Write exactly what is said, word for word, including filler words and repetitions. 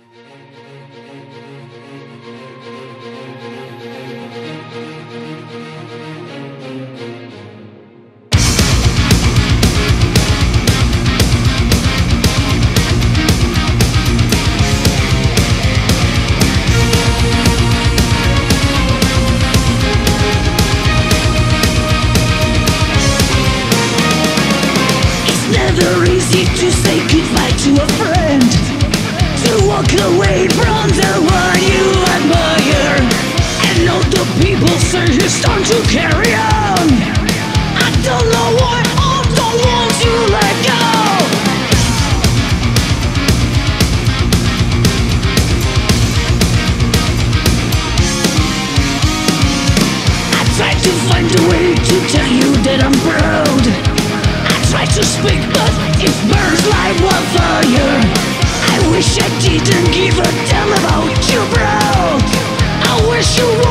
To say goodbye to a friend, to walk away from the one you admire, and all the people say it's time to carry on. I don't know why I don't want to let go. I try to find a way to tell you that I'm proud. Try to speak, but it burns like wildfire. I wish I didn't give a damn about you, bro. I wish you